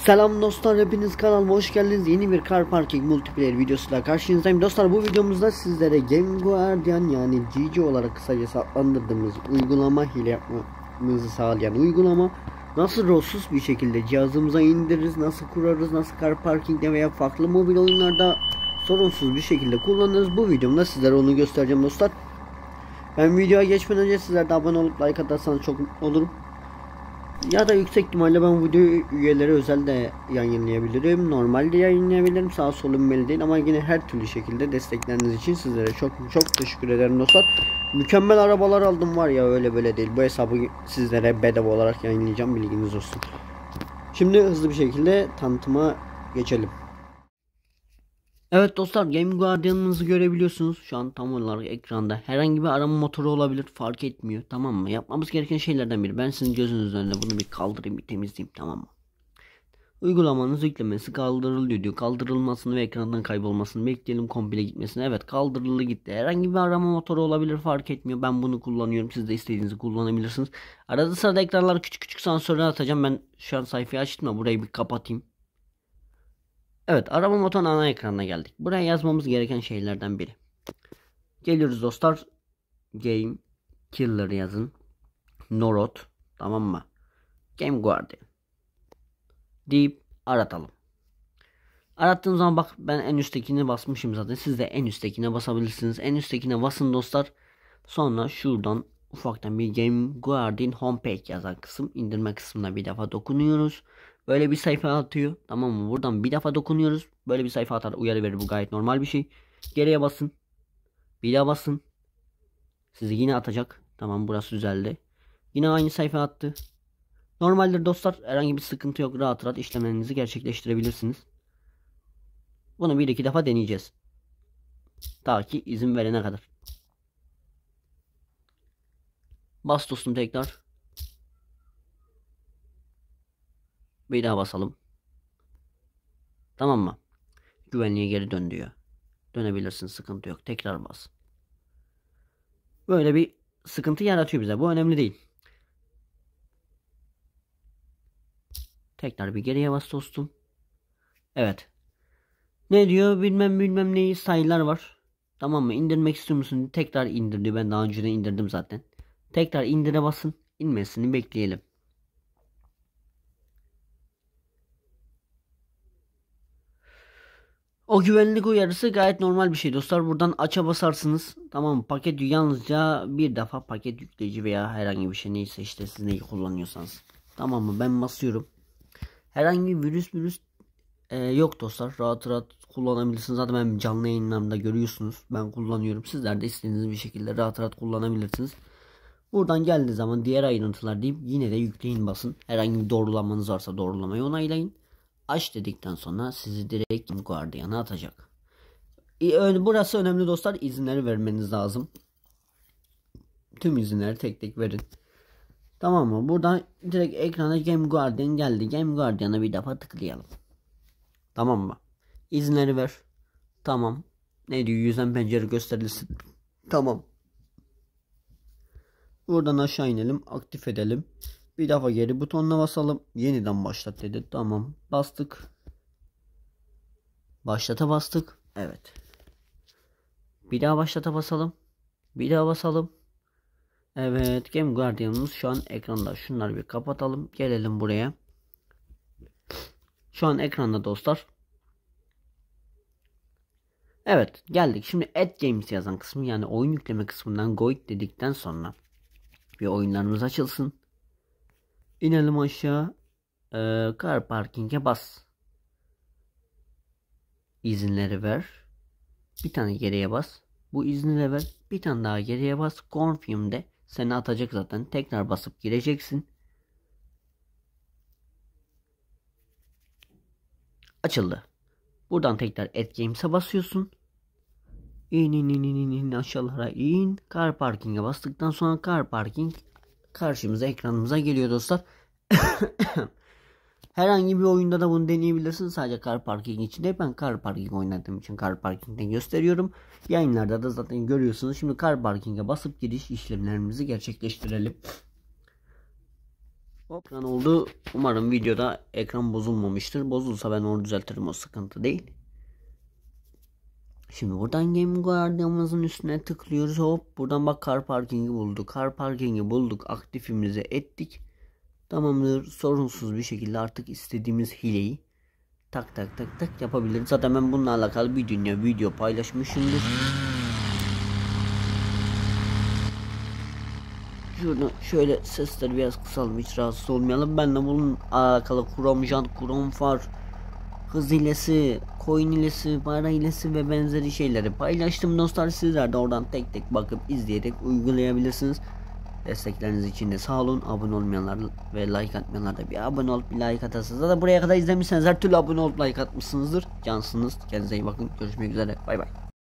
Selam dostlar, hepiniz kanalıma hoş geldiniz. Yeni bir Car Parking multiplayer videosuyla karşınızdayım. Dostlar, bu videomuzda sizlere Game Guardian yani GG olarak kısaca adlandırdığımız uygulama, hile yapmamızı sağlayan uygulama nasıl rolsuz bir şekilde cihazımıza indiririz, nasıl kurarız, nasıl Car Parking'de veya farklı mobil oyunlarda sorunsuz bir şekilde kullanırız. Bu videomda sizlere onu göstereceğim dostlar. Ben videoya geçmeden önce sizler de abone olup like atarsanız çok mutlu olurum. Ya da yüksek ihtimalle ben video üyeleri özel de yayınlayabilirim. Normalde yayınlayabilirim. Sağ solum belli değil ama yine her türlü şekilde destekleriniz için sizlere çok teşekkür ederim dostlar. Mükemmel arabalar aldım var ya, öyle böyle değil. Bu hesabı sizlere bedava olarak yayınlayacağım, bilginiz olsun. Şimdi hızlı bir şekilde tanıtıma geçelim. Evet dostlar, Game Guardian'ınızı görebiliyorsunuz. Şu an tam olarak ekranda. Herhangi bir arama motoru olabilir, fark etmiyor, tamam mı? Yapmamız gereken şeylerden biri. Ben sizin gözünüzün önünde bunu bir kaldırayım, bir temizleyeyim, tamam mı? Uygulamanız yüklemesi kaldırılıyor diyor. Kaldırılmasını ve ekrandan kaybolmasını bekleyelim, komple gitmesini. Evet, kaldırıldı, gitti. Herhangi bir arama motoru olabilir, fark etmiyor. Ben bunu kullanıyorum, siz de istediğinizi kullanabilirsiniz. Arada sırada ekranlar küçük küçük sensörler atacağım. Ben şu an sayfayı açtım da burayı bir kapatayım. Evet, arama motoru ana ekranına geldik. Buraya yazmamız gereken şeylerden biri. Geliyoruz dostlar. Game Killer yazın. Norot, tamam mı? Game Guardian deyip aratalım. Arattığım zaman bak, ben en üsttekine basmışım zaten. Siz de en üsttekine basabilirsiniz. En üsttekine basın dostlar. Sonra şuradan ufaktan bir Game Guardian Homepage yazan kısım, indirme kısmına bir defa dokunuyoruz. Böyle bir sayfa atıyor, tamam mı? Buradan bir defa dokunuyoruz. Böyle bir sayfa atar, uyarı verir, bu gayet normal bir şey. Geriye basın. Bir daha basın. Sizi yine atacak. Tamam, burası düzeldi. Yine aynı sayfa attı. Normaldir dostlar, herhangi bir sıkıntı yok. Rahat rahat işlemlerinizi gerçekleştirebilirsiniz. Bunu bir iki defa deneyeceğiz. Ta ki izin verene kadar. Bas dostum tekrar. Bir daha basalım. Tamam mı? Güvenliğe geri dön diyor. Dönebilirsin, sıkıntı yok. Tekrar bas. Böyle bir sıkıntı yaratıyor bize. Bu önemli değil. Tekrar bir geriye bas dostum. Evet. Ne diyor? Bilmem neyi sayılar var. Tamam mı? İndirmek istiyor musun? Tekrar indir diyor. Ben daha önce de indirdim zaten. Tekrar indire basın. İnmesini bekleyelim. O güvenlik uyarısı gayet normal bir şey dostlar. Buradan aça basarsınız. Tamam mı? Paket yalnızca bir defa paket yükleyici veya herhangi bir şey, neyse işte siz neyi kullanıyorsanız. Tamam mı? Ben basıyorum. Herhangi bir virüs yok dostlar. Rahat rahat kullanabilirsiniz. Zaten ben canlı yayınlarımda görüyorsunuz. Ben kullanıyorum. Sizler de istediğiniz bir şekilde rahat rahat kullanabilirsiniz. Buradan geldiği zaman diğer ayrıntılar deyip yine de yükleyin basın. Herhangi bir doğrulamanız varsa doğrulamayı onaylayın. Aç dedikten sonra sizi direkt Guardian'a atacak. Burası önemli dostlar. İzinleri vermeniz lazım. Tüm izinleri tek tek verin. Tamam mı? Buradan direkt ekrana Game Guardian geldi. Game Guardian'a bir defa tıklayalım. Tamam mı? İzinleri ver. Tamam. Ne diyor? Yüzden pencere gösterilsin. Tamam. Buradan aşağı inelim. Aktif edelim. Bir defa geri butonuna basalım. Yeniden başlat dedi. Tamam. Bastık. Başlata bastık. Evet. Bir daha başlata basalım. Bir daha basalım. Evet. Game Guardian'ımız şu an ekranda. Şunları bir kapatalım. Gelelim buraya. Şu an ekranda dostlar. Evet. Geldik. Şimdi Add Games yazan kısmı, yani oyun yükleme kısmından Go It dedikten sonra bir oyunlarımız açılsın. İnelim aşağı. Car Parking'e bas. İzinleri ver. Bir tane geriye bas. Bu izni ver. Bir tane daha geriye bas. Confirm'de seni atacak zaten. Tekrar basıp gireceksin. Açıldı. Buradan tekrar Add Games'e basıyorsun. İn aşağılara in. Car Parking'e bastıktan sonra Car Parking karşımıza, ekranımıza geliyor dostlar. Herhangi bir oyunda da bunu deneyebilirsiniz. Sadece Car Parking için değil. Ben Car Parking oynadığım için Car Parking'den gösteriyorum. Yayınlarda da zaten görüyorsunuz. Şimdi Car Parking'e basıp giriş işlemlerimizi gerçekleştirelim. Ekran oldu. Umarım videoda ekran bozulmamıştır. Bozulsa ben onu düzeltirim, o sıkıntı değil. Şimdi buradan Game Guardian'ımızın üstüne tıklıyoruz. Hop buradan bak, car parking'i bulduk. Car parking'i bulduk. Aktifimize ettik. Tamamdır. Sorunsuz bir şekilde artık istediğimiz hileyi tak tak tak tak yapabiliriz. Zaten ben bununla alakalı bir dünya video paylaşmışımdır. Şunu şöyle, sesleri biraz kısalım, hiç rahatsız olmayalım. Ben de bunun alakalı Chrome Jant, Chrome Far, hız hilesi, coin hilesi, para hilesi ve benzeri şeyleri paylaştım dostlar. Sizler de oradan tek tek bakıp izleyerek uygulayabilirsiniz. Destekleriniz için de sağ olun. Abone olmayanlar ve like atmayanlar da bir abone olup bir like atarsınız. Zaten buraya kadar izlemişseniz her türlü abone olup like atmışsınızdır. Cansınız. Kendinize iyi bakın. Görüşmek üzere. Bay bay.